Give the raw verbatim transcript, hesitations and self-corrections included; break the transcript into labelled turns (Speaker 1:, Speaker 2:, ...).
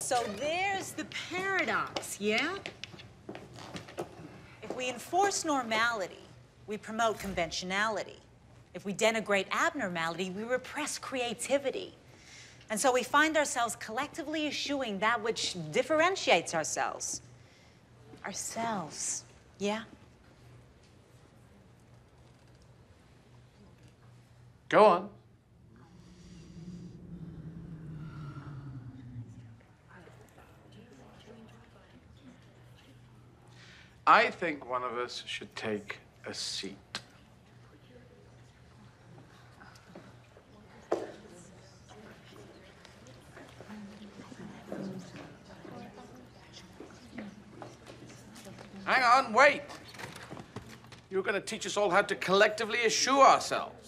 Speaker 1: So there's the paradox, yeah? If we enforce normality, we promote conventionality. If we denigrate abnormality, we repress creativity. And so we find ourselves collectively eschewing that which differentiates ourselves. Ourselves, yeah?
Speaker 2: Go on. I think one of us should take a seat. Hang on, wait. You're going to teach us all how to collectively eschew ourselves.